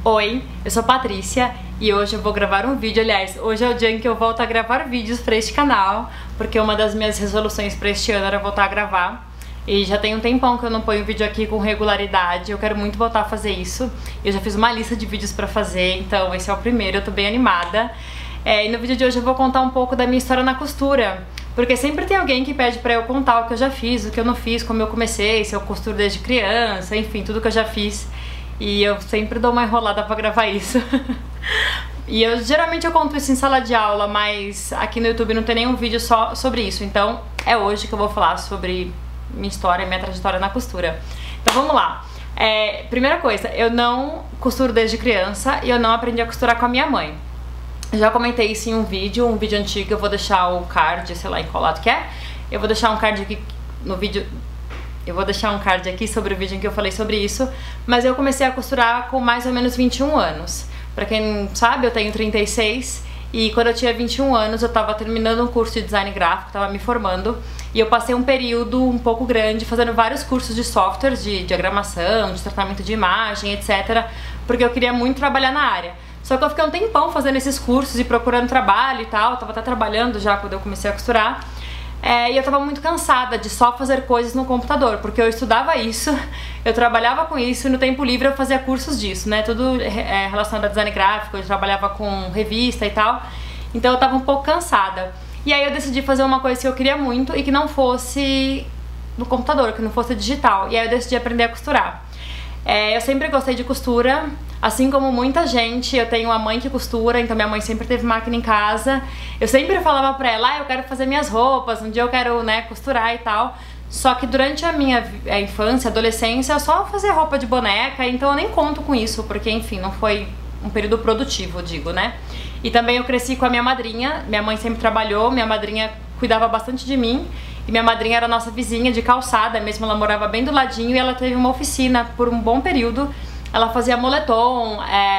Oi, eu sou Patrícia e hoje eu vou gravar um vídeo. Aliás, hoje é o dia em que eu volto a gravar vídeos para este canal, porque uma das minhas resoluções para este ano era voltar a gravar. E já tem um tempão que eu não ponho vídeo aqui com regularidade, eu quero muito voltar a fazer isso. Eu já fiz uma lista de vídeos pra fazer, então esse é o primeiro, eu tô bem animada. E no vídeo de hoje eu vou contar um pouco da minha história na costura, porque sempre tem alguém que pede pra eu contar o que eu já fiz, o que eu não fiz, como eu comecei, se eu costuro desde criança, enfim, tudo que eu já fiz. E eu sempre dou uma enrolada pra gravar isso. E geralmente eu conto isso em sala de aula, mas aqui no YouTube não tem nenhum vídeo só sobre isso, então é hoje que eu vou falar sobre minha história, minha trajetória na costura. Então vamos lá. Primeira coisa, eu não costuro desde criança e eu não aprendi a costurar com a minha mãe. Já comentei isso em um vídeo antigo, eu vou deixar o card, sei lá em qual lado que é. Eu vou deixar um card aqui no vídeo. Eu vou deixar um card aqui sobre o vídeo em que eu falei sobre isso. Mas eu comecei a costurar com mais ou menos 21 anos. Pra quem não sabe, eu tenho 36. E quando eu tinha 21 anos, eu tava terminando um curso de design gráfico, tava me formando. E eu passei um período um pouco grande fazendo vários cursos de softwares, de diagramação, de tratamento de imagem, etc. Porque eu queria muito trabalhar na área. Só que eu fiquei um tempão fazendo esses cursos e procurando trabalho e tal. Eu tava até trabalhando já quando eu comecei a costurar. E eu tava muito cansada de só fazer coisas no computador, porque eu estudava isso, eu trabalhava com isso e no tempo livre eu fazia cursos disso, né? Tudo relacionado a design gráfico, eu trabalhava com revista e tal. Então eu tava um pouco cansada. E aí eu decidi fazer uma coisa que eu queria muito e que não fosse no computador, que não fosse digital. E aí eu decidi aprender a costurar. Eu sempre gostei de costura, assim como muita gente. Eu tenho uma mãe que costura, então minha mãe sempre teve máquina em casa. Eu sempre falava pra ela, eu quero fazer minhas roupas, um dia eu quero, né, costurar e tal. Só que durante a minha infância, adolescência, eu só fazia roupa de boneca, então eu nem conto com isso, porque enfim, não foi um período produtivo, eu digo, né? E também eu cresci com a minha madrinha, minha mãe sempre trabalhou, minha madrinha cuidava bastante de mim. E minha madrinha era nossa vizinha de calçada, mesmo ela morava bem do ladinho e ela teve uma oficina por um bom período. Ela fazia moletom,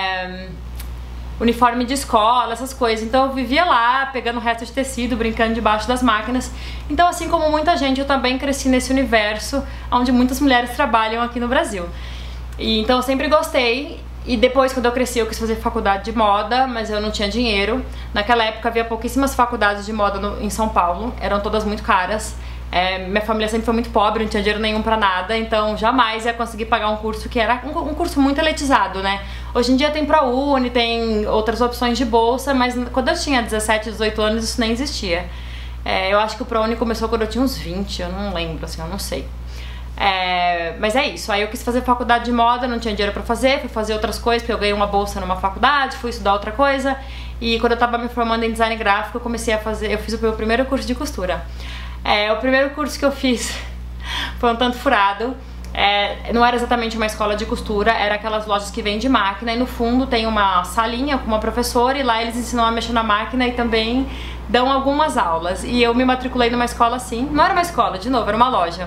uniforme de escola, essas coisas. Então eu vivia lá, pegando resto de tecido, brincando debaixo das máquinas. Então assim como muita gente, eu também cresci nesse universo onde muitas mulheres trabalham aqui no Brasil. Então eu sempre gostei. E depois, quando eu cresci, eu quis fazer faculdade de moda, mas eu não tinha dinheiro. Naquela época havia pouquíssimas faculdades de moda em São Paulo, eram todas muito caras. Minha família sempre foi muito pobre, não tinha dinheiro nenhum pra nada, então jamais ia conseguir pagar um curso que era um curso muito elitizado, né? Hoje em dia tem ProUni, tem outras opções de bolsa, mas quando eu tinha 17, 18 anos isso nem existia. Eu acho que o ProUni começou quando eu tinha uns 20, eu não lembro, assim, eu não sei. Mas é isso, aí eu quis fazer faculdade de moda, não tinha dinheiro pra fazer, fui fazer outras coisas, porque eu ganhei uma bolsa numa faculdade, fui estudar outra coisa. E quando eu tava me formando em design gráfico, eu fiz o meu primeiro curso de costura. O primeiro curso que eu fiz foi um tanto furado. Não era exatamente uma escola de costura, era aquelas lojas que vendem máquina e no fundo tem uma salinha com uma professora e lá eles ensinam a mexer na máquina e também dão algumas aulas. E eu me matriculei numa escola assim, não era uma escola, de novo, era uma loja.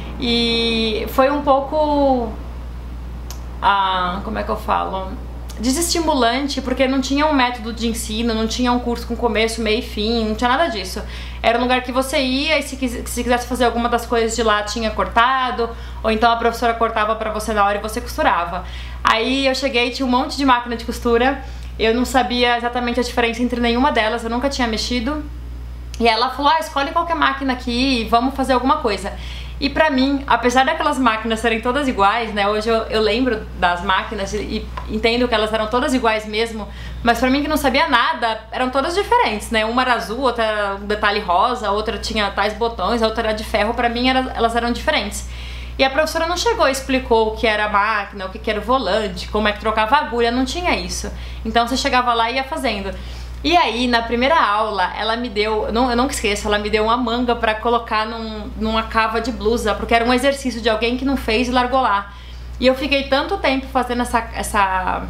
E foi um pouco, como é que eu falo, desestimulante, porque não tinha um método de ensino, não tinha um curso com começo, meio e fim, não tinha nada disso. Era um lugar que você ia e se quisesse fazer alguma das coisas de lá tinha cortado, ou então a professora cortava pra você na hora e você costurava. Aí eu cheguei, tinha um monte de máquina de costura, eu não sabia exatamente a diferença entre nenhuma delas, eu nunca tinha mexido. E ela falou, escolhe qualquer máquina aqui e vamos fazer alguma coisa. E pra mim, apesar daquelas máquinas serem todas iguais, né, hoje eu lembro das máquinas e entendo que elas eram todas iguais mesmo, mas pra mim que não sabia nada, eram todas diferentes, né, uma era azul, outra era um detalhe rosa, outra tinha tais botões, a outra era de ferro, pra mim elas eram diferentes. E a professora não chegou e explicou o que era a máquina, o que era o volante, como é que trocava a agulha, não tinha isso. Então você chegava lá e ia fazendo. E aí, na primeira aula, ela me deu, eu nunca esqueço, ela me deu uma manga pra colocar numa cava de blusa, porque era um exercício de alguém que não fez e largou lá. E eu fiquei tanto tempo fazendo essa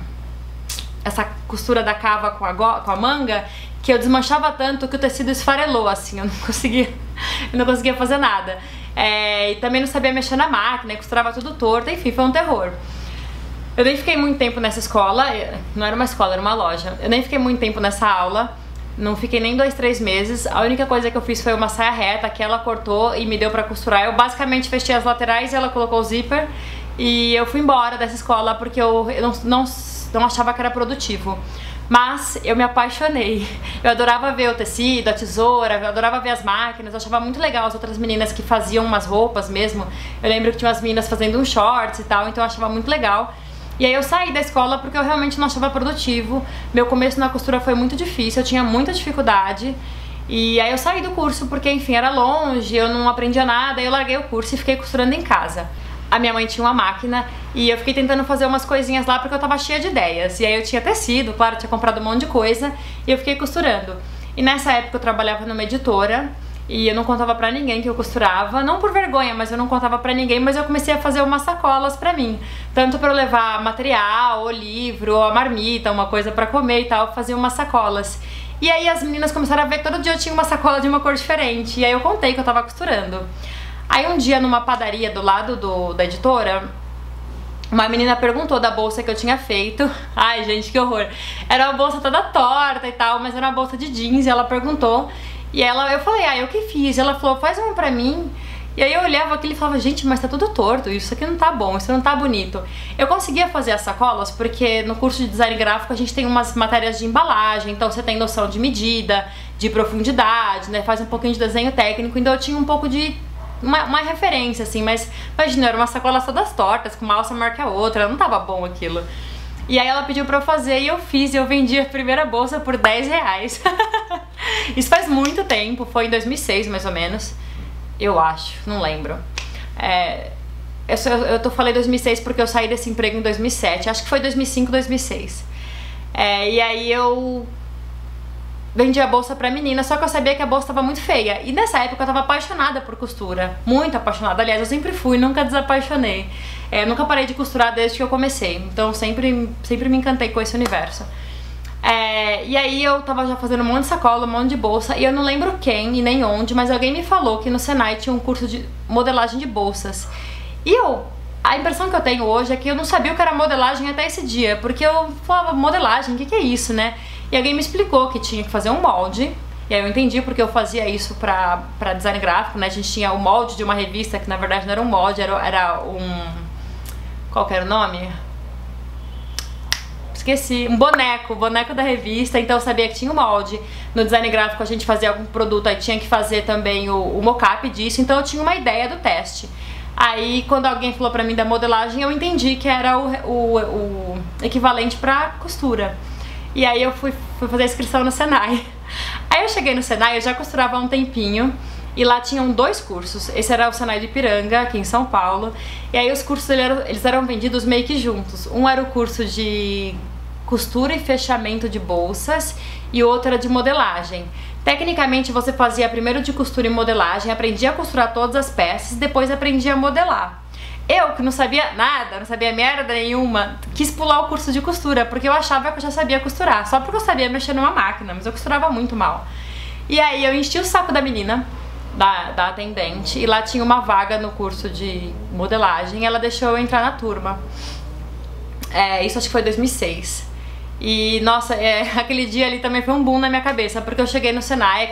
costura da cava com a manga, que eu desmanchava tanto que o tecido esfarelou, assim, eu não conseguia fazer nada. E também não sabia mexer na máquina, costurava tudo torto, enfim, foi um terror. Eu nem fiquei muito tempo nessa escola, não era uma escola, era uma loja. Eu nem fiquei muito tempo nessa aula, não fiquei nem 2, 3 meses. A única coisa que eu fiz foi uma saia reta que ela cortou e me deu pra costurar. Eu basicamente fechei as laterais e ela colocou o zíper. E eu fui embora dessa escola porque eu não achava que era produtivo. Mas eu me apaixonei. Eu adorava ver o tecido, a tesoura, eu adorava ver as máquinas, eu achava muito legal as outras meninas que faziam umas roupas mesmo. Eu lembro que tinha umas meninas fazendo uns shorts e tal, então eu achava muito legal. E aí eu saí da escola porque eu realmente não achava produtivo. Meu começo na costura foi muito difícil, eu tinha muita dificuldade. E aí eu saí do curso porque, enfim, era longe, eu não aprendia nada, aí eu larguei o curso e fiquei costurando em casa. A minha mãe tinha uma máquina e eu fiquei tentando fazer umas coisinhas lá porque eu tava cheia de ideias. E aí eu tinha tecido, claro, eu tinha comprado um monte de coisa e eu fiquei costurando. E nessa época eu trabalhava numa editora e eu não contava pra ninguém que eu costurava, não por vergonha, mas eu não contava pra ninguém, mas eu comecei a fazer umas sacolas pra mim. Tanto pra eu levar material, ou livro, ou a marmita, uma coisa pra comer e tal, fazia umas sacolas. E aí as meninas começaram a ver que todo dia eu tinha uma sacola de uma cor diferente, e aí eu contei que eu tava costurando. Aí um dia numa padaria do lado da editora, uma menina perguntou da bolsa que eu tinha feito. Ai, gente, que horror. Era uma bolsa toda torta e tal, mas era uma bolsa de jeans, e ela perguntou. E eu falei, eu que fiz? Ela falou, faz uma pra mim. E aí eu olhava aquilo e falava, gente, mas tá tudo torto, isso aqui não tá bom, isso não tá bonito. Eu conseguia fazer as sacolas porque no curso de design gráfico a gente tem umas matérias de embalagem, então você tem noção de medida, de profundidade, né, faz um pouquinho de desenho técnico, então eu tinha um pouco de uma referência, assim, mas imagina, era uma sacola todas tortas, com uma alça maior que a outra, não tava bom aquilo. E aí ela pediu pra eu fazer e eu fiz, e eu vendi a primeira bolsa por 10 reais. Isso faz muito tempo, foi em 2006 mais ou menos, eu acho, não lembro. Eu falei 2006 porque eu saí desse emprego em 2007, acho que foi 2005, 2006. E aí eu vendi a bolsa pra menina, só que eu sabia que a bolsa tava muito feia. E nessa época eu tava apaixonada por costura, muito apaixonada. Aliás, eu sempre fui, nunca desapaixonei. Nunca parei de costurar desde que eu comecei, então sempre me encantei com esse universo. E aí eu tava já fazendo um monte de sacola, um monte de bolsa, e eu não lembro quem e nem onde, mas alguém me falou que no Senai tinha um curso de modelagem de bolsas. E a impressão que eu tenho hoje é que eu não sabia o que era modelagem até esse dia, porque eu falava, modelagem, o que é isso, né? E alguém me explicou que tinha que fazer um molde, e aí eu entendi porque eu fazia isso pra design gráfico, né? A gente tinha o molde de uma revista, que na verdade não era um molde, era um... Qual que era o nome? Esqueci, um boneco da revista, então eu sabia que tinha o molde. No design gráfico a gente fazia algum produto, aí tinha que fazer também o mockup disso, então eu tinha uma ideia do teste. Aí quando alguém falou pra mim da modelagem, eu entendi que era o equivalente pra costura. E aí eu fui fazer a inscrição no Senai. Aí eu cheguei no Senai, eu já costurava há um tempinho, e lá tinham 2 cursos. Esse era o Senai de Ipiranga, aqui em São Paulo. E aí os cursos eles eram vendidos meio que juntos. Um era o curso de costura e fechamento de bolsas e outro era de modelagem. Tecnicamente você fazia primeiro de costura e modelagem, aprendia a costurar todas as peças, depois aprendia a modelar. Eu, que não sabia nada, não sabia merda nenhuma, quis pular o curso de costura, porque eu achava que eu já sabia costurar, só porque eu sabia mexer numa máquina, mas eu costurava muito mal. E aí eu enchi o saco da menina, da atendente, e lá tinha uma vaga no curso de modelagem, e ela deixou eu entrar na turma. Isso acho que foi 2006. E nossa, aquele dia ali também foi um boom na minha cabeça, porque eu cheguei no Senai,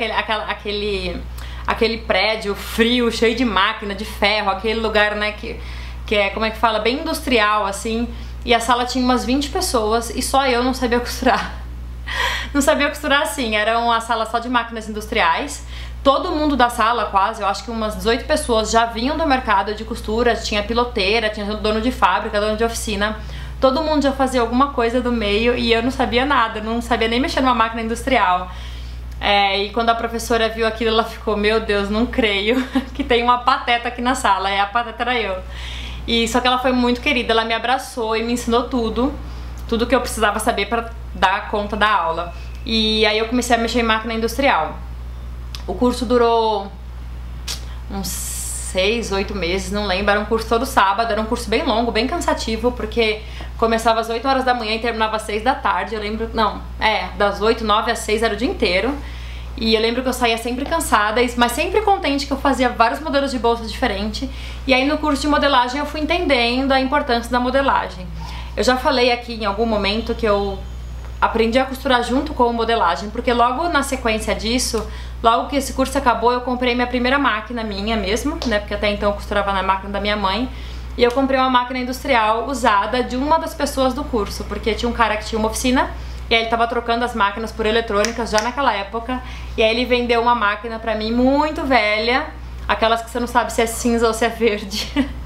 aquele prédio frio, cheio de máquina, de ferro, aquele lugar, né, que é, como é que fala, bem industrial, assim, e a sala tinha umas 20 pessoas e só eu não sabia costurar. Não sabia costurar assim, era uma sala só de máquinas industriais. Todo mundo da sala, quase, eu acho que umas 18 pessoas já vinham do mercado de costura, tinha piloteira, tinha dono de fábrica, dono de oficina. Todo mundo já fazia alguma coisa do meio e eu não sabia nada, não sabia nem mexer numa máquina industrial. E quando a professora viu aquilo, ela ficou, meu Deus, não creio que tem uma pateta aqui na sala, a pateta era eu. E só que ela foi muito querida, ela me abraçou e me ensinou tudo que eu precisava saber pra dar conta da aula. E aí eu comecei a mexer em máquina industrial. O curso durou uns 6, 8 meses, não lembro, era um curso todo sábado, era um curso bem longo, bem cansativo, porque começava às 8 horas da manhã e terminava às 6 da tarde, eu lembro, não, das 8, 9 às 6 era o dia inteiro, e eu lembro que eu saía sempre cansada, mas sempre contente que eu fazia vários modelos de bolsa diferentes, e aí no curso de modelagem eu fui entendendo a importância da modelagem. Eu já falei aqui em algum momento que eu aprendi a costurar junto com a modelagem, porque logo na sequência disso, logo que esse curso acabou, eu comprei minha primeira máquina minha mesmo, né, porque até então eu costurava na máquina da minha mãe, e eu comprei uma máquina industrial usada de uma das pessoas do curso, porque tinha um cara que tinha uma oficina e aí ele tava trocando as máquinas por eletrônicas já naquela época, e aí ele vendeu uma máquina pra mim muito velha, aquelas que você não sabe se é cinza ou se é verde.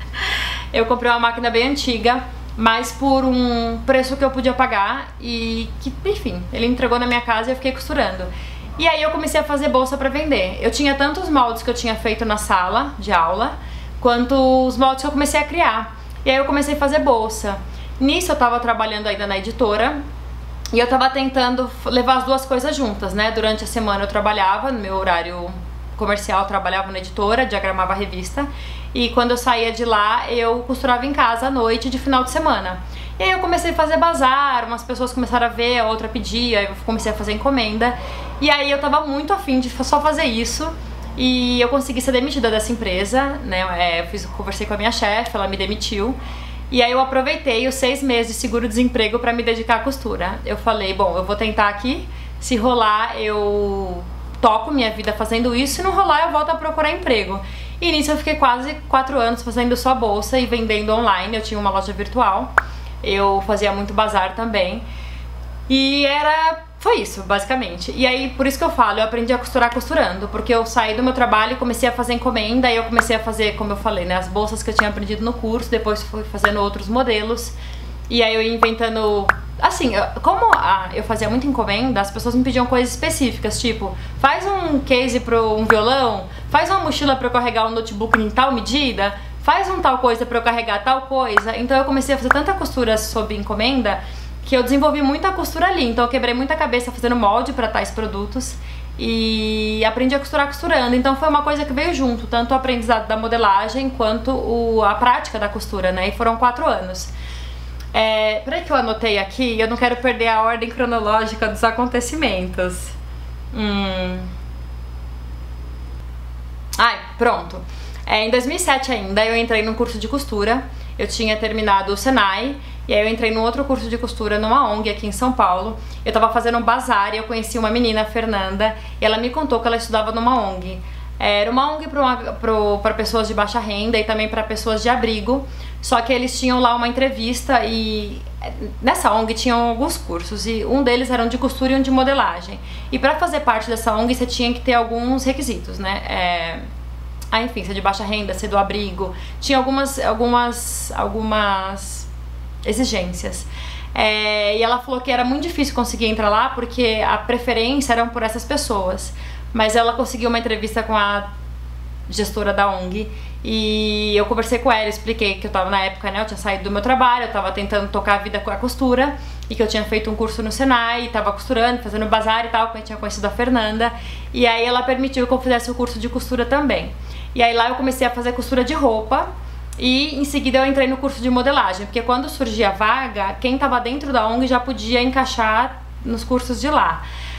Eu comprei uma máquina bem antiga, mas por um preço que eu podia pagar e que, enfim, ele entregou na minha casa e eu fiquei costurando. E aí eu comecei a fazer bolsa pra vender. Eu tinha tanto os moldes que eu tinha feito na sala de aula, quanto os moldes que eu comecei a criar. E aí eu comecei a fazer bolsa. Nisso eu tava trabalhando ainda na editora, e eu tava tentando levar as duas coisas juntas, né? Durante a semana eu trabalhava, no meu horário comercial eu trabalhava na editora, diagramava a revista, e quando eu saía de lá eu costurava em casa à noite de final de semana. E aí eu comecei a fazer bazar, umas pessoas começaram a ver, a outra pedia, aí eu comecei a fazer encomenda, e aí eu tava muito afim de só fazer isso, e eu consegui ser demitida dessa empresa, né? Conversei com a minha chefe, ela me demitiu. E aí eu aproveitei os 6 meses de seguro-desemprego pra me dedicar à costura. Eu falei, bom, eu vou tentar aqui, se rolar eu toco minha vida fazendo isso, se não rolar eu volto a procurar emprego. E nisso eu fiquei quase 4 anos fazendo só bolsa e vendendo online. Eu tinha uma loja virtual, eu fazia muito bazar também. E foi isso, basicamente. E aí, por isso que eu falo, eu aprendi a costurar costurando, porque eu saí do meu trabalho e comecei a fazer encomenda, e eu comecei a fazer, como eu falei, né, as bolsas que eu tinha aprendido no curso, depois fui fazendo outros modelos, e aí eu ia inventando, assim, como eu fazia muita encomenda, as pessoas me pediam coisas específicas, tipo, faz um case para um violão, faz uma mochila para eu carregar um notebook em tal medida, faz um tal coisa para eu carregar tal coisa. Então eu comecei a fazer tanta costura sob encomenda, que eu desenvolvi muita costura ali, então eu quebrei muita cabeça fazendo molde para tais produtos e aprendi a costurar costurando. Então foi uma coisa que veio junto, tanto o aprendizado da modelagem quanto a prática da costura, né? E foram 4 anos. Peraí que eu anotei aqui, eu não quero perder a ordem cronológica dos acontecimentos. Ai, pronto. Em 2007 ainda eu entrei num curso de costura, eu tinha terminado o Senai, e aí eu entrei num outro curso de costura numa ONG aqui em São Paulo. Eu tava fazendo um bazar e eu conheci uma menina, a Fernanda, e ela me contou que ela estudava numa ONG. Era uma ONG para pessoas de baixa renda e também para pessoas de abrigo, só que eles tinham lá uma entrevista e nessa ONG tinham alguns cursos, e um deles era um de costura e um de modelagem. E para fazer parte dessa ONG você tinha que ter alguns requisitos, né? Enfim, ser de baixa renda, ser do abrigo, tinha algumas exigências. E ela falou que era muito difícil conseguir entrar lá porque a preferência era por essas pessoas. Mas ela conseguiu uma entrevista com a gestora da ONG e eu conversei com ela, expliquei que eu tava na época, né, eu tinha saído do meu trabalho, eu tava tentando tocar a vida com a costura e que eu tinha feito um curso no Senai, tava costurando, fazendo bazar e tal, que eu tinha conhecido a Fernanda, e aí ela permitiu que eu fizesse o curso de costura também. E aí lá eu comecei a fazer costura de roupa e em seguida eu entrei no curso de modelagem, porque quando surgia vaga, quem tava dentro da ONG já podia encaixar nos cursos de lá.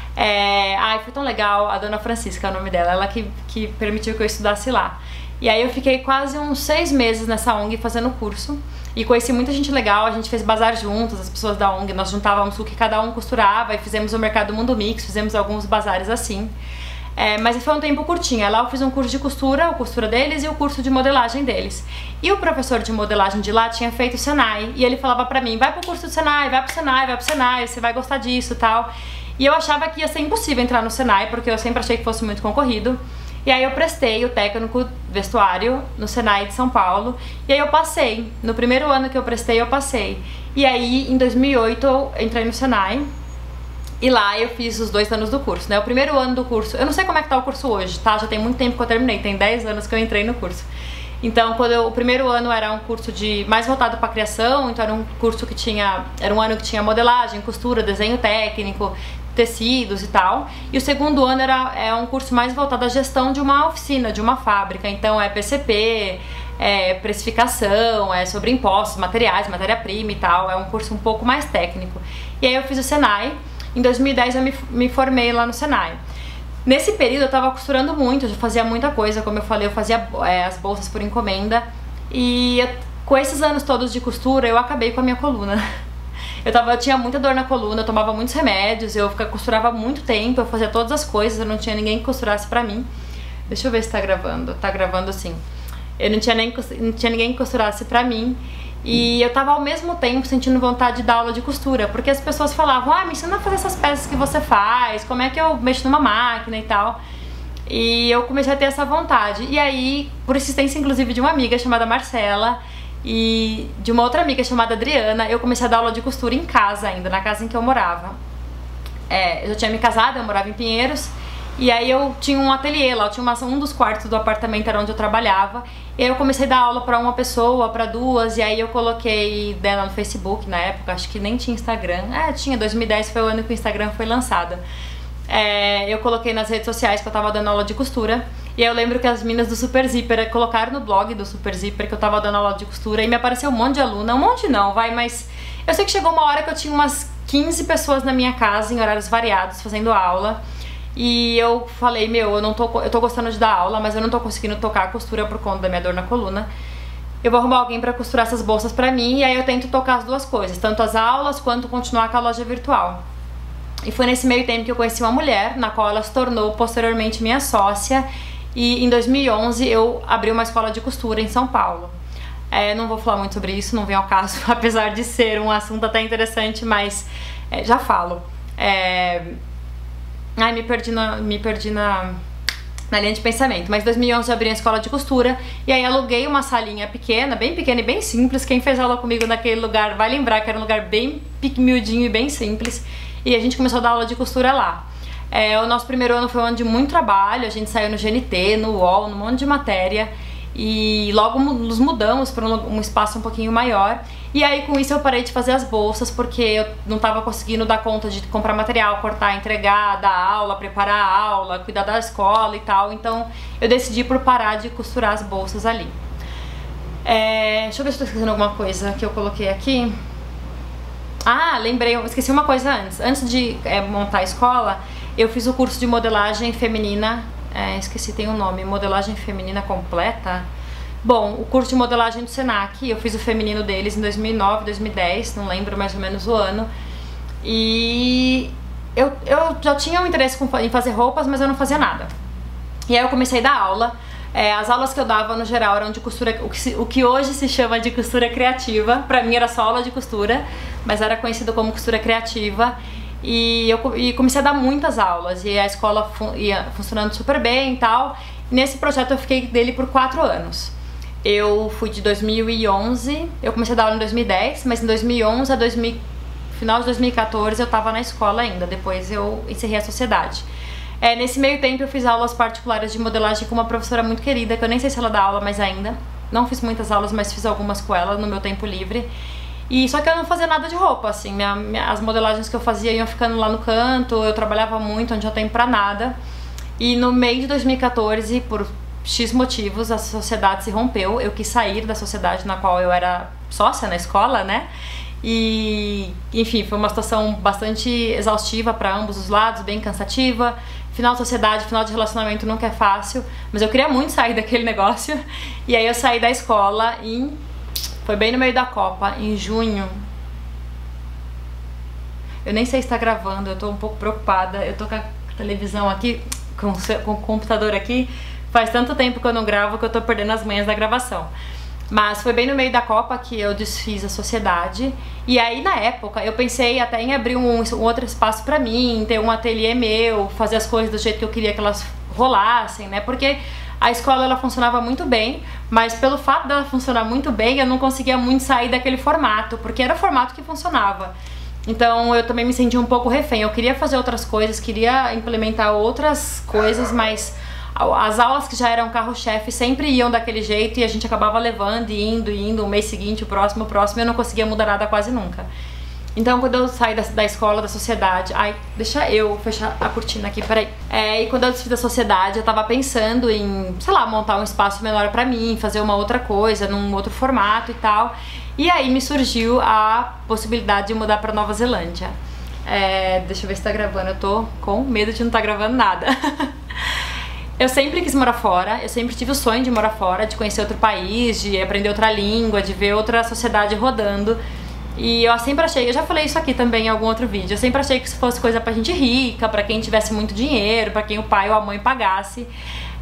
Foi tão legal, a dona Francisca é o nome dela, ela que permitiu que eu estudasse lá. E aí eu fiquei quase uns 6 meses nessa ONG fazendo curso e conheci muita gente legal, a gente fez bazar juntos, as pessoas da ONG, nós juntávamos o que cada um costurava e fizemos o mercado Mundo Mix, fizemos alguns bazares assim. Mas foi um tempo curtinho, lá eu fiz um curso de costura, o costura deles e o curso de modelagem deles. E o professor de modelagem de lá tinha feito o Senai e ele falava pra mim, vai pro curso do Senai, vai pro Senai, vai pro Senai, você vai gostar disso e tal. E eu achava que ia ser impossível entrar no Senai, porque eu sempre achei que fosse muito concorrido. E aí eu prestei o técnico vestuário no Senai de São Paulo, e aí eu passei. No primeiro ano que eu prestei, eu passei. E aí, em 2008, eu entrei no Senai, e lá eu fiz os 2 anos do curso, né? O primeiro ano do curso, eu não sei como é que tá o curso hoje, tá? Já tem muito tempo que eu terminei, tem 10 anos que eu entrei no curso. Então, o primeiro ano era um curso mais voltado para criação, então era um curso era um ano que tinha modelagem, costura, desenho técnico, tecidos e tal. E o segundo ano é um curso mais voltado à gestão de uma oficina, de uma fábrica. Então é PCP, precificação, sobre impostos, materiais, matéria-prima e tal. É um curso um pouco mais técnico. E aí eu fiz o Senai. Em 2010 eu me formei lá no Senai. Nesse período eu tava costurando muito, eu já fazia muita coisa, como eu falei, eu fazia as bolsas por encomenda. E com esses anos todos de costura eu acabei com a minha coluna. Eu tinha muita dor na coluna, eu tomava muitos remédios, eu costurava muito tempo, eu fazia todas as coisas, eu não tinha ninguém que costurasse pra mim. Deixa eu ver se tá gravando sim. Eu não tinha ninguém que costurasse pra mim. E eu tava ao mesmo tempo sentindo vontade de dar aula de costura, porque as pessoas falavam, ah, me ensina a fazer essas peças que você faz, como é que eu mexo numa máquina e tal. E eu comecei a ter essa vontade. E aí, por insistência inclusive de uma amiga chamada Marcela e de uma outra amiga chamada Adriana, eu comecei a dar aula de costura em casa ainda, na casa em que eu morava. Eu já tinha me casado, eu morava em Pinheiros. E aí eu tinha um ateliê lá, eu tinha um dos quartos do apartamento era onde eu trabalhava. E aí eu comecei a dar aula pra uma pessoa, pra duas, e aí eu coloquei dela no Facebook na época, acho que nem tinha Instagram. Tinha, 2010 foi o ano que o Instagram foi lançado. Eu coloquei nas redes sociais que eu tava dando aula de costura. E aí eu lembro que as meninas do Super Zipper colocaram no blog do Super Zipper que eu tava dando aula de costura. E me apareceu um monte de aluna, um monte não, mas eu sei que chegou uma hora que eu tinha umas 15 pessoas na minha casa em horários variados fazendo aula. E eu falei, eu tô gostando de dar aula, mas eu não tô conseguindo tocar a costura por conta da minha dor na coluna. Eu vou arrumar alguém pra costurar essas bolsas pra mim, e aí eu tento tocar as duas coisas, tanto as aulas quanto continuar com a loja virtual. E foi nesse meio tempo que eu conheci uma mulher, na qual ela se tornou posteriormente minha sócia, e em 2011 eu abri uma escola de costura em São Paulo. Não vou falar muito sobre isso, não vem ao caso, apesar de ser um assunto até interessante, mas já falo. Ai, me perdi na linha de pensamento. Mas em 2011 eu abri a escola de costura e aí aluguei uma salinha pequena e bem simples. Quem fez aula comigo naquele lugar vai lembrar que era um lugar bem miudinho e bem simples. E a gente começou a dar aula de costura lá. O nosso primeiro ano foi um ano de muito trabalho. A gente saiu no GNT, no UOL, num monte de matéria. E logo nos mudamos para um espaço um pouquinho maior. E aí com isso eu parei de fazer as bolsas porque eu não estava conseguindo dar conta de comprar material, cortar, entregar, dar aula, preparar a aula, cuidar da escola e tal. Então eu decidi por parar de costurar as bolsas ali. Deixa eu ver se eu tô esquecendo alguma coisa que eu coloquei aqui. Lembrei, eu esqueci uma coisa antes. Antes de montar a escola, eu fiz o curso de modelagem feminina. Esqueci, tem um nome, modelagem feminina completa. Bom, o curso de modelagem do Senac, eu fiz o feminino deles em 2009, 2010, não lembro mais ou menos o ano. E eu já tinha um interesse em fazer roupas, mas eu não fazia nada. E aí eu comecei a dar aula. As aulas que eu dava no geral eram de costura, o que hoje se chama de costura criativa. Pra mim era só aula de costura, mas era conhecido como costura criativa. E eu comecei a dar muitas aulas e a escola ia funcionando super bem e tal. E nesse projeto eu fiquei dele por 4 anos. Eu fui de 2011, eu comecei a dar aula em 2010, mas em 2011 a final de 2014 eu tava na escola ainda, depois eu encerrei a sociedade. Nesse meio tempo eu fiz aulas particulares de modelagem com uma professora muito querida, que eu nem sei se ela dá aula mais ainda. Não fiz muitas aulas, mas fiz algumas com ela no meu tempo livre. E só que eu não fazia nada de roupa, assim, as modelagens que eu fazia iam ficando lá no canto, eu trabalhava muito, não tinha tempo pra nada. E no meio de 2014, por X motivos, a sociedade se rompeu, eu quis sair da sociedade na qual eu era sócia na escola, né? E, enfim, foi uma situação bastante exaustiva pra ambos os lados, bem cansativa. Final de sociedade, final de relacionamento nunca é fácil, mas eu queria muito sair daquele negócio. E aí eu saí da escola foi bem no meio da Copa, em junho. Eu nem sei se tá gravando, eu tô um pouco preocupada. Eu tô com a televisão aqui, com o computador aqui. Faz tanto tempo que eu não gravo que eu tô perdendo as manhas da gravação. Mas foi bem no meio da Copa que eu desfiz a sociedade. E aí na época eu pensei até em abrir um outro espaço pra mim, ter um ateliê meu, fazer as coisas do jeito que eu queria que elas rolassem, né? Porque a escola ela funcionava muito bem, mas pelo fato dela funcionar muito bem, eu não conseguia muito sair daquele formato, porque era o formato que funcionava. Então eu também me sentia um pouco refém. Eu queria fazer outras coisas, queria implementar outras coisas, mas as aulas que já eram carro-chefe sempre iam daquele jeito e a gente acabava levando e indo, um mês seguinte, o próximo, e eu não conseguia mudar nada quase nunca. Então quando eu saí da escola, da sociedade, deixa eu fechar a cortina aqui, peraí. E quando eu desfiz da sociedade, eu tava pensando em, sei lá, montar um espaço menor pra mim, fazer uma outra coisa, num outro formato e tal. E aí me surgiu a possibilidade de mudar pra Nova Zelândia. Deixa eu ver se tá gravando, eu tô com medo de não tá gravando nada. Eu sempre quis morar fora, eu sempre tive o sonho de morar fora, de conhecer outro país, de aprender outra língua, de ver outra sociedade rodando. E eu sempre achei, eu já falei isso aqui também em algum outro vídeo, eu sempre achei que isso fosse coisa pra gente rica, pra quem tivesse muito dinheiro, pra quem o pai ou a mãe pagasse.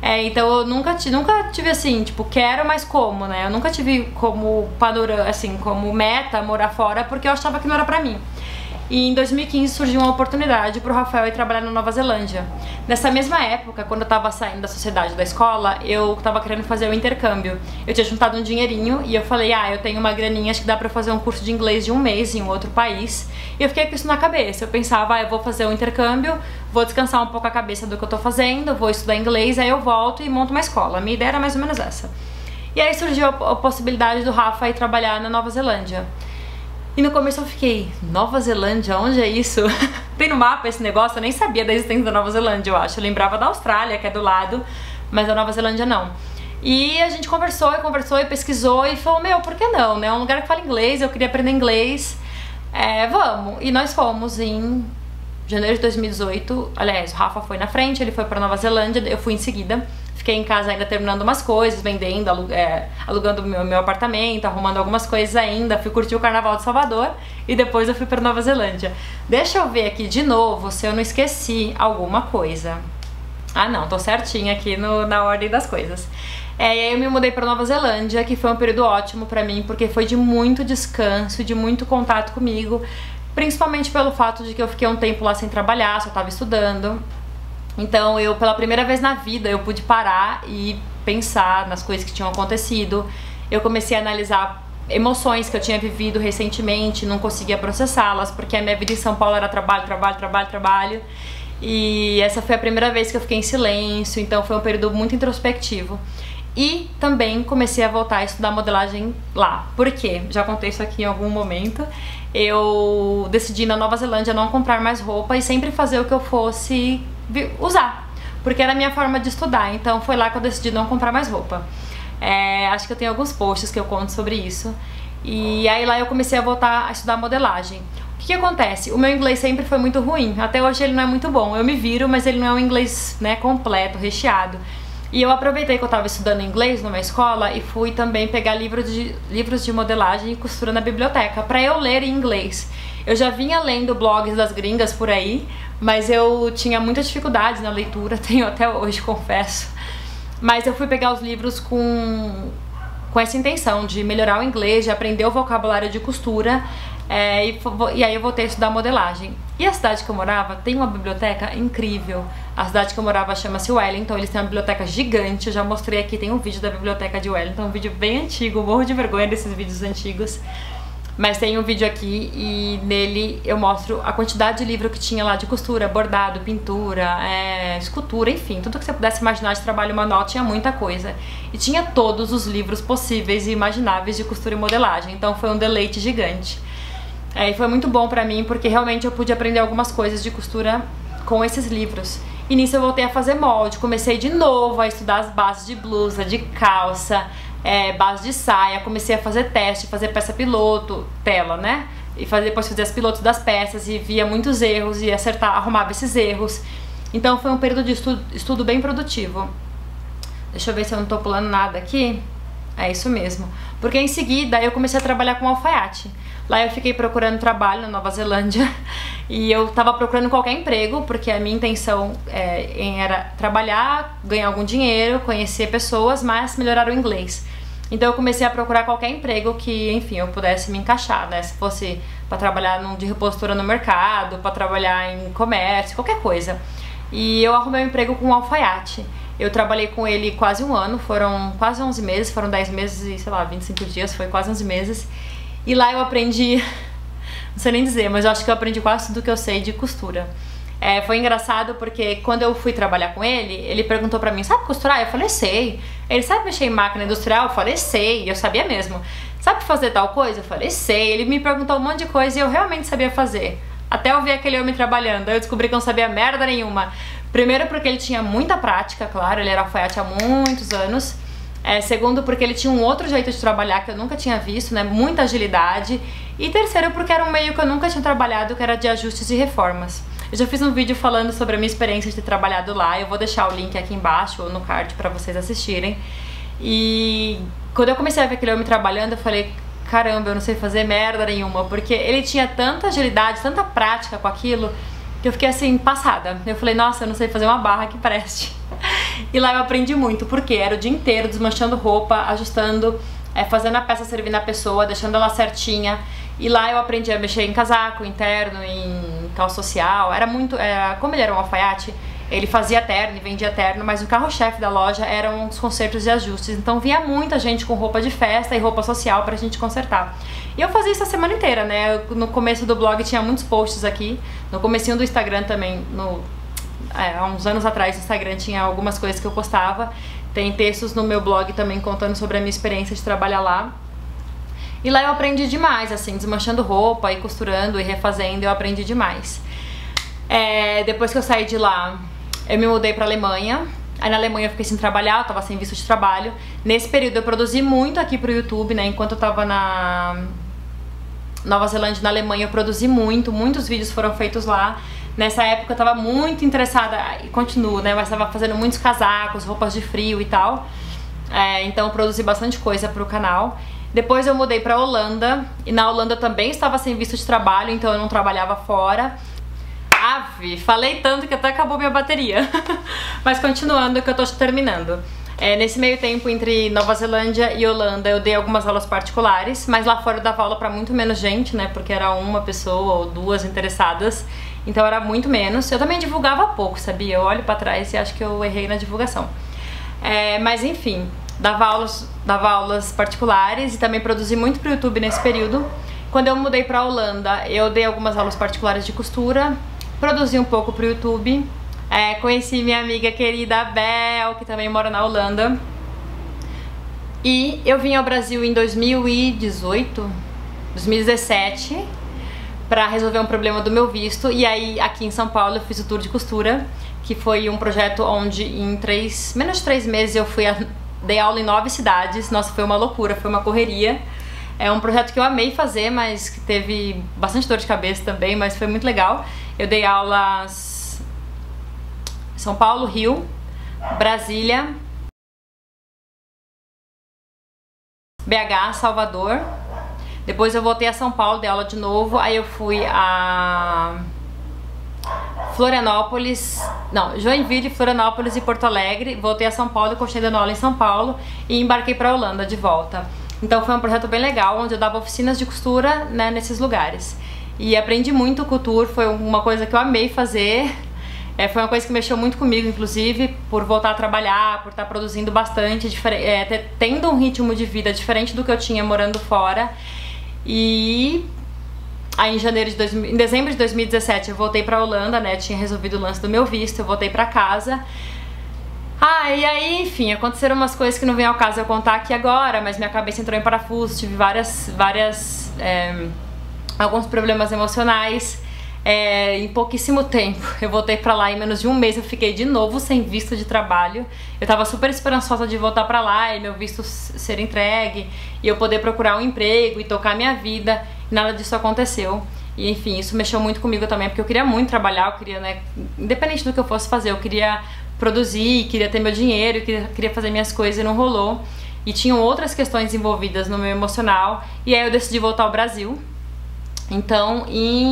Então eu nunca tive assim, tipo, quero, mas como, né? Eu nunca tive como panorama, assim, como meta morar fora, porque eu achava que não era pra mim. E em 2015 surgiu uma oportunidade pro Rafael ir trabalhar na Nova Zelândia. Nessa mesma época, quando eu tava saindo da sociedade da escola, eu tava querendo fazer o intercâmbio. Eu tinha juntado um dinheirinho e eu falei, eu tenho uma graninha, acho que dá pra fazer um curso de inglês de 1 mês em um outro país. E eu fiquei com isso na cabeça. Eu pensava, eu vou fazer o intercâmbio, vou descansar um pouco a cabeça do que eu tô fazendo, vou estudar inglês, aí eu volto e monto uma escola. A minha ideia era mais ou menos essa. E aí surgiu a possibilidade do Rafa ir trabalhar na Nova Zelândia. E no começo eu fiquei, Nova Zelândia, onde é isso? Tem no mapa esse negócio? Eu nem sabia da existência da Nova Zelândia, eu acho. Eu lembrava da Austrália, que é do lado, mas da Nova Zelândia não. E a gente conversou e pesquisou e falou, por que não, né? É um lugar que fala inglês, eu queria aprender inglês, vamos. E nós fomos em janeiro de 2018, aliás, o Rafa foi na frente, ele foi pra Nova Zelândia, eu fui em seguida. Fiquei em casa ainda terminando umas coisas, vendendo, alugando meu apartamento, arrumando algumas coisas ainda. Fui curtir o Carnaval de Salvador e depois eu fui para Nova Zelândia. Deixa eu ver aqui de novo se eu não esqueci alguma coisa. Ah não, tô certinha aqui na ordem das coisas. E aí eu me mudei para Nova Zelândia, que foi um período ótimo para mim, porque foi de muito descanso, de muito contato comigo. Principalmente pelo fato de que eu fiquei um tempo lá sem trabalhar, só tava estudando. Então eu, pela primeira vez na vida, eu pude parar e pensar nas coisas que tinham acontecido. Eu comecei a analisar emoções que eu tinha vivido recentemente, não conseguia processá-las, porque a minha vida em São Paulo era trabalho, trabalho, trabalho, trabalho. E essa foi a primeira vez que eu fiquei em silêncio, então foi um período muito introspectivo. E também comecei a voltar a estudar modelagem lá. Por quê? Já contei isso aqui em algum momento. Eu decidi na Nova Zelândia não comprar mais roupa e sempre fazer o que eu fosse usar, porque era a minha forma de estudar. Então foi lá que eu decidi não comprar mais roupa. Acho que eu tenho alguns posts que eu conto sobre isso. E aí lá eu comecei a voltar a estudar modelagem. O que acontece? O meu inglês sempre foi muito ruim. Até hoje ele não é muito bom. Eu me viro, mas ele não é um inglês, né, completo, recheado. E eu aproveitei que eu estava estudando inglês numa escola e fui também pegar livros de modelagem e costura na biblioteca para eu ler em inglês. Eu já vinha lendo blogs das gringas por aí, mas eu tinha muita dificuldade na leitura, tenho até hoje, confesso. Mas eu fui pegar os livros com essa intenção de melhorar o inglês, de aprender o vocabulário de costura, e aí eu voltei a estudar modelagem. E a cidade que eu morava tem uma biblioteca incrível. A cidade que eu morava chama-se Wellington, eles têm uma biblioteca gigante. Eu já mostrei aqui, tem um vídeo da biblioteca de Wellington, um vídeo bem antigo, morro de vergonha desses vídeos antigos. Mas tem um vídeo aqui e nele eu mostro a quantidade de livro que tinha lá de costura, bordado, pintura, escultura, enfim, tudo que você pudesse imaginar de trabalho manual, tinha muita coisa. E tinha todos os livros possíveis e imagináveis de costura e modelagem, então foi um deleite gigante. E foi muito bom pra mim, porque realmente eu pude aprender algumas coisas de costura com esses livros. E nisso eu voltei a fazer molde, comecei de novo a estudar as bases de blusa, de calça, base de saia, comecei a fazer teste, fazer peça piloto, tela, né? E depois fazer as pilotos das peças e via muitos erros e arrumava esses erros. Então foi um período de estudo bem produtivo. Deixa eu ver se eu não tô pulando nada aqui. É isso mesmo. Porque em seguida eu comecei a trabalhar com alfaiate. Lá eu fiquei procurando trabalho na Nova Zelândia e eu tava procurando qualquer emprego, porque a minha intenção era trabalhar, ganhar algum dinheiro, conhecer pessoas, mas melhorar o inglês. Então eu comecei a procurar qualquer emprego que, enfim, eu pudesse me encaixar, né? Se fosse pra trabalhar de repostura no mercado, pra trabalhar em comércio, qualquer coisa. E eu arrumei um emprego com um alfaiate. Eu trabalhei com ele quase um ano, foram quase 11 meses, foram 10 meses e, sei lá, 25 dias, foi quase 11 meses. E lá eu aprendi, não sei nem dizer, mas eu acho que eu aprendi quase tudo que eu sei de costura. Foi engraçado porque quando eu fui trabalhar com ele perguntou pra mim, sabe costurar? Eu falei, sei. Ele, sabe mexer em máquina industrial? Eu falei, sei. Eu sabia mesmo. Sabe fazer tal coisa? Eu falei, sei. Ele me perguntou um monte de coisa e eu realmente sabia fazer. Até eu ver aquele homem trabalhando, aí eu descobri que eu não sabia merda nenhuma. Primeiro porque ele tinha muita prática, claro, ele era alfaiate há muitos anos. Segundo, porque ele tinha um outro jeito de trabalhar que eu nunca tinha visto, né? Muita agilidade. E terceiro, porque era um meio que eu nunca tinha trabalhado, que era de ajustes e reformas. Eu já fiz um vídeo falando sobre a minha experiência de ter trabalhado lá. Eu vou deixar o link aqui embaixo ou no card pra vocês assistirem. E quando eu comecei a ver aquele homem trabalhando, eu falei, caramba, eu não sei fazer merda nenhuma. Porque ele tinha tanta agilidade, tanta prática com aquilo, que eu fiquei assim, passada. Eu falei, nossa, eu não sei fazer uma barra que preste. E lá eu aprendi muito, porque era o dia inteiro desmanchando roupa, ajustando, fazendo a peça servir na pessoa, deixando ela certinha. E lá eu aprendi a mexer em casaco interno, em calça social. Como ele era um alfaiate, ele fazia terno e vendia terno, mas o carro-chefe da loja eram os consertos e ajustes. Então vinha muita gente com roupa de festa e roupa social pra gente consertar. E eu fazia isso a semana inteira, né? No começo do blog tinha muitos posts aqui. No comecinho do Instagram também, há uns anos atrás, no Instagram tinha algumas coisas que eu postava. Tem textos no meu blog também contando sobre a minha experiência de trabalhar lá. E lá eu aprendi demais, assim, desmanchando roupa e costurando e refazendo, eu aprendi demais. Depois que eu saí de lá, eu me mudei pra Alemanha. Aí na Alemanha eu fiquei sem trabalhar, eu tava sem visto de trabalho. Nesse período eu produzi muito aqui pro YouTube, né? Enquanto eu tava na Nova Zelândia e na Alemanha eu produzi muitos vídeos foram feitos lá. Nessa época eu tava muito interessada, e continuo, né? Mas tava fazendo muitos casacos, roupas de frio e tal. Então eu produzi bastante coisa pro canal. Depois eu mudei pra Holanda, e na Holanda eu também estava sem visto de trabalho, então eu não trabalhava fora. Falei tanto que até acabou minha bateria. Mas continuando, que eu tô terminando. Nesse meio tempo, entre Nova Zelândia e Holanda, eu dei algumas aulas particulares, mas lá fora eu dava aula pra muito menos gente, né? Porque era uma pessoa ou duas interessadas, então era muito menos. Eu também divulgava pouco, sabia? Eu olho pra trás e acho que eu errei na divulgação. Mas enfim, dava aulas particulares e também produzi muito pro YouTube nesse período. Quando eu mudei pra Holanda, eu dei algumas aulas particulares de costura, produzi um pouco pro YouTube. Conheci minha amiga querida Bel, que também mora na Holanda. E eu vim ao Brasil em 2017 pra resolver um problema do meu visto. E aí aqui em São Paulo eu fiz o tour de costura, que foi um projeto onde em menos de 3 meses eu dei aula em 9 cidades. Nossa, foi uma loucura, foi uma correria. É um projeto que eu amei fazer, mas que teve bastante dor de cabeça também, mas foi muito legal. Eu dei aulas São Paulo, Rio, Brasília, BH, Salvador. Depois eu voltei a São Paulo, dei aula de novo. Aí eu fui a Joinville, Florianópolis e Porto Alegre. Voltei a São Paulo e continuei dando aula em São Paulo e embarquei para a Holanda de volta. Então foi um projeto bem legal, onde eu dava oficinas de costura, né, nesses lugares. E aprendi muito com o tour, foi uma coisa que eu amei fazer. Foi uma coisa que mexeu muito comigo, inclusive, por voltar a trabalhar, por estar produzindo bastante, tendo um ritmo de vida diferente do que eu tinha morando fora. E aí em dezembro de 2017 eu voltei pra Holanda, né, tinha resolvido o lance do meu visto, eu voltei pra casa. E aí, enfim, aconteceram umas coisas que não vem ao caso eu contar aqui agora, mas minha cabeça entrou em parafuso, tive alguns problemas emocionais. Em pouquíssimo tempo eu voltei pra lá, em menos de um mês eu fiquei de novo sem visto de trabalho. Eu tava super esperançosa de voltar pra lá e meu visto ser entregue e eu poder procurar um emprego e tocar minha vida, e nada disso aconteceu. E enfim, isso mexeu muito comigo também, porque eu queria muito trabalhar, eu queria, né, independente do que eu fosse fazer, eu queria produzir, queria ter meu dinheiro, queria fazer minhas coisas e não rolou. E tinham outras questões envolvidas no meu emocional, e aí eu decidi voltar ao Brasil. Então,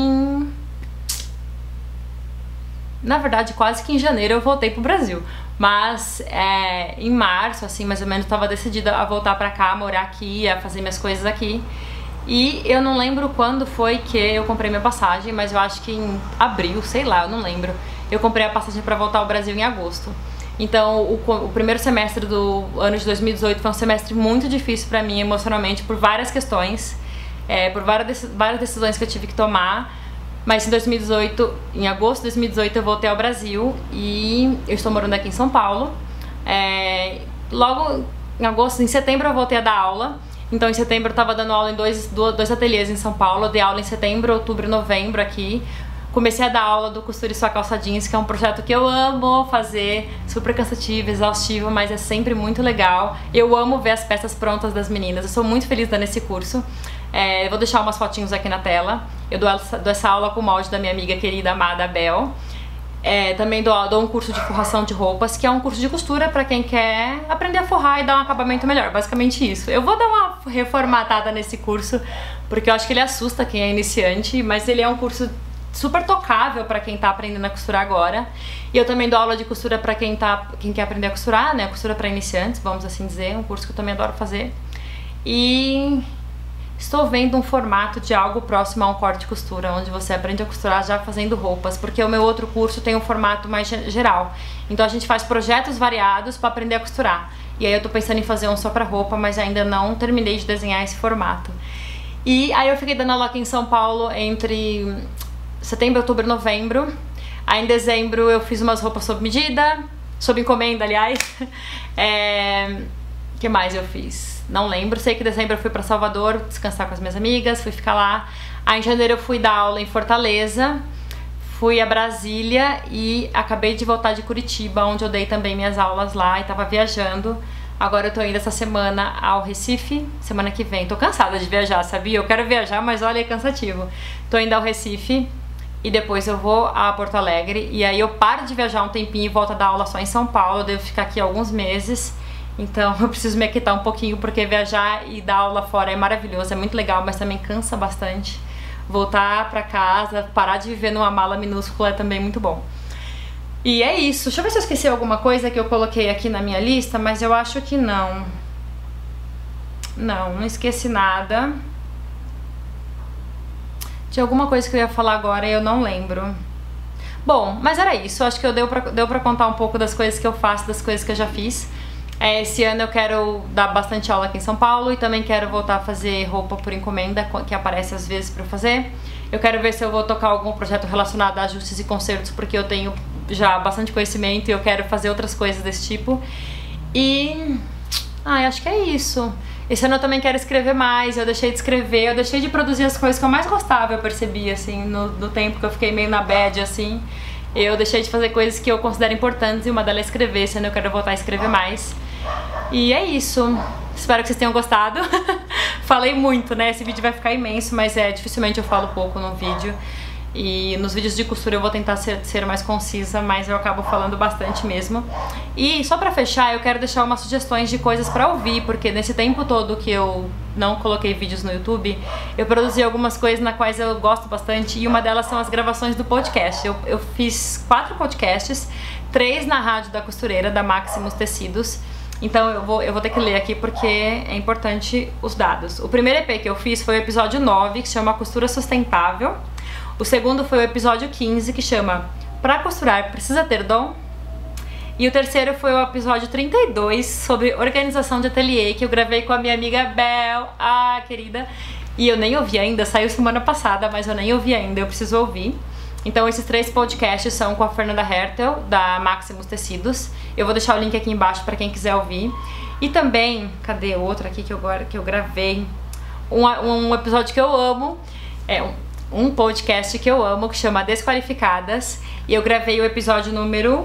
na verdade, quase que em janeiro eu voltei pro Brasil. Mas em março, assim, mais ou menos, eu tava decidida a voltar pra cá, a morar aqui, a fazer minhas coisas aqui. E eu não lembro quando foi que eu comprei minha passagem, mas eu acho que em abril, sei lá, eu não lembro. Eu comprei a passagem pra voltar ao Brasil em agosto. Então, o primeiro semestre do ano de 2018 foi um semestre muito difícil pra mim emocionalmente, por várias questões, por várias decisões que eu tive que tomar. Mas em agosto de 2018 eu voltei ao Brasil e eu estou morando aqui em São Paulo. Logo em setembro eu voltei a dar aula. Então em setembro eu estava dando aula em dois ateliês em São Paulo. Eu dei aula em setembro, outubro e novembro aqui. Comecei a dar aula do Costure Sua Calça Jeans, que é um projeto que eu amo fazer, super cansativo, exaustivo, mas é sempre muito legal. Eu amo ver as peças prontas das meninas, eu sou muito feliz dando esse curso. Eu vou deixar umas fotinhos aqui na tela. Eu dou essa aula com o molde da minha amiga querida, amada Bel. Também dou um curso de forração de roupas, que é um curso de costura pra quem quer aprender a forrar e dar um acabamento melhor, basicamente isso. Eu vou dar uma reformatada nesse curso, porque eu acho que ele assusta quem é iniciante, mas ele é um curso super tocável pra quem tá aprendendo a costurar agora. E eu também dou aula de costura pra quem quer aprender a costurar, né? Costura pra iniciantes, vamos assim dizer, um curso que eu também adoro fazer. E estou vendo um formato de algo próximo a um corte e costura, onde você aprende a costurar já fazendo roupas, porque o meu outro curso tem um formato mais geral. Então a gente faz projetos variados para aprender a costurar. E aí eu tô pensando em fazer um só pra roupa, mas ainda não terminei de desenhar esse formato. E aí eu fiquei dando aula aqui em São Paulo entre setembro, outubro e novembro. Aí em dezembro eu fiz umas roupas sob medida, sob encomenda, aliás. Que mais eu fiz? Não lembro. Sei que em dezembro eu fui pra Salvador descansar com as minhas amigas, fui ficar lá. Aí em janeiro eu fui dar aula em Fortaleza, fui a Brasília e acabei de voltar de Curitiba, onde eu dei também minhas aulas lá e tava viajando. Agora eu tô indo essa semana ao Recife, semana que vem. Tô cansada de viajar, sabia? Eu quero viajar, mas olha, é cansativo. Tô indo ao Recife e depois eu vou a Porto Alegre. E aí eu paro de viajar um tempinho e volto a dar aula só em São Paulo. Eu devo ficar aqui alguns meses. Então eu preciso me aquietar um pouquinho, porque viajar e dar aula fora é maravilhoso, é muito legal, mas também cansa bastante. Voltar pra casa, parar de viver numa mala minúscula é também muito bom. E é isso. Deixa eu ver se eu esqueci alguma coisa que eu coloquei aqui na minha lista, mas eu acho que não. Não esqueci nada. Tinha alguma coisa que eu ia falar agora e eu não lembro. Bom, mas era isso. Acho que deu pra contar um pouco das coisas que eu faço, das coisas que eu já fiz. Esse ano eu quero dar bastante aula aqui em São Paulo e também quero voltar a fazer roupa por encomenda, que aparece às vezes pra eu fazer. Eu quero ver se eu vou tocar algum projeto relacionado a ajustes e consertos, porque eu tenho já bastante conhecimento e eu quero fazer outras coisas desse tipo. E acho que é isso. Esse ano eu também quero escrever mais, eu deixei de escrever, eu deixei de produzir as coisas que eu mais gostava, eu percebi, assim, no tempo que eu fiquei meio na bad, assim. Eu deixei de fazer coisas que eu considero importantes e uma delas é escrever, esse ano eu quero voltar a escrever mais. E é isso. Espero que vocês tenham gostado. Falei muito, né? Esse vídeo vai ficar imenso, mas dificilmente eu falo pouco no vídeo. E nos vídeos de costura eu vou tentar ser mais concisa, mas eu acabo falando bastante mesmo. E só pra fechar, eu quero deixar umas sugestões de coisas pra ouvir, porque nesse tempo todo que eu não coloquei vídeos no YouTube, eu produzi algumas coisas na quais eu gosto bastante, e uma delas são as gravações do podcast. Eu fiz 4 podcasts, 3 na Rádio da Costureira, da Maximus Tecidos. Então eu vou ter que ler aqui porque é importante os dados. O primeiro EP que eu fiz foi o episódio 9, que se chama Costura Sustentável. O segundo foi o episódio 15, que chama Pra Costurar Precisa Ter Dom. E o terceiro foi o episódio 32, sobre organização de ateliê, que eu gravei com a minha amiga Bel, querida. E eu nem ouvi ainda, saiu semana passada, mas eu nem ouvi ainda, eu preciso ouvir. Então esses 3 podcasts são com a Fernanda Hertel, da Maximus Tecidos. Eu vou deixar o link aqui embaixo pra quem quiser ouvir. E também, cadê outro aqui que eu gravei? Um episódio que eu amo, um podcast que eu amo, que chama Desqualificadas. E eu gravei o episódio número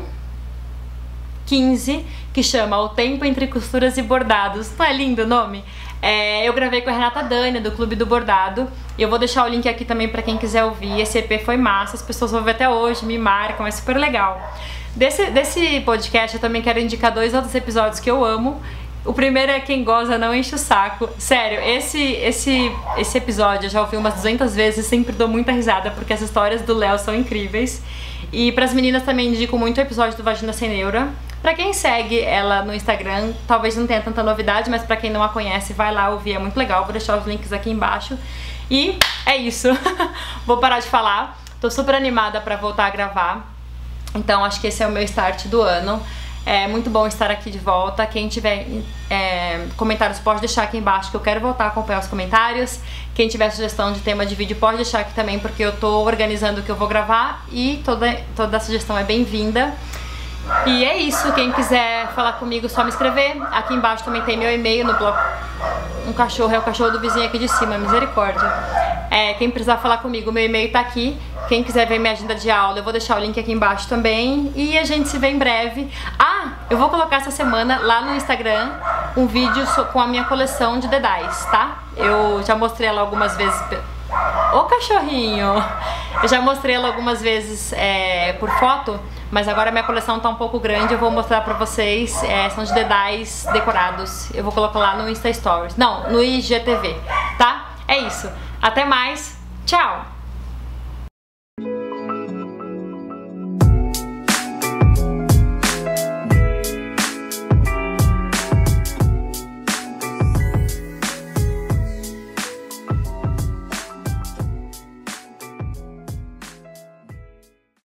15, que chama O Tempo Entre Costuras e Bordados. Não é lindo o nome? Eu gravei com a Renata Dani, do Clube do Bordado. E eu vou deixar o link aqui também pra quem quiser ouvir. Esse EP foi massa, as pessoas vão ver até hoje, me marcam, é super legal. Desse podcast eu também quero indicar 2 outros episódios que eu amo. O primeiro é Quem Goza Não Enche o Saco. Sério, esse episódio eu já ouvi umas 200 vezes e sempre dou muita risada, porque as histórias do Léo são incríveis. E pras meninas também indico muito o episódio do Vagina Sem Neura. Pra quem segue ela no Instagram, talvez não tenha tanta novidade, mas pra quem não a conhece, vai lá ouvir, é muito legal. Vou deixar os links aqui embaixo. E é isso. Vou parar de falar. Tô super animada pra voltar a gravar. Então acho que esse é o meu start do ano. É muito bom estar aqui de volta. Quem tiver comentários pode deixar aqui embaixo, que eu quero voltar a acompanhar os comentários. Quem tiver sugestão de tema de vídeo pode deixar aqui também, porque eu tô organizando o que eu vou gravar e toda sugestão é bem-vinda. E é isso, quem quiser falar comigo, só me escrever. Aqui embaixo também tem meu e-mail no blog. Um cachorro é o cachorro do vizinho aqui de cima, misericórdia. Quem precisar falar comigo, meu e-mail tá aqui. Quem quiser ver minha agenda de aula, eu vou deixar o link aqui embaixo também. E a gente se vê em breve. Eu vou colocar essa semana lá no Instagram um vídeo com a minha coleção de dedais, tá? Eu já mostrei ela algumas vezes. Ô cachorrinho! Eu já mostrei ela algumas vezes por foto, mas agora minha coleção tá um pouco grande, eu vou mostrar pra vocês. São de dedais decorados. Eu vou colocar lá no Insta Stories. Não, no IGTV, tá? É isso. Até mais. Tchau!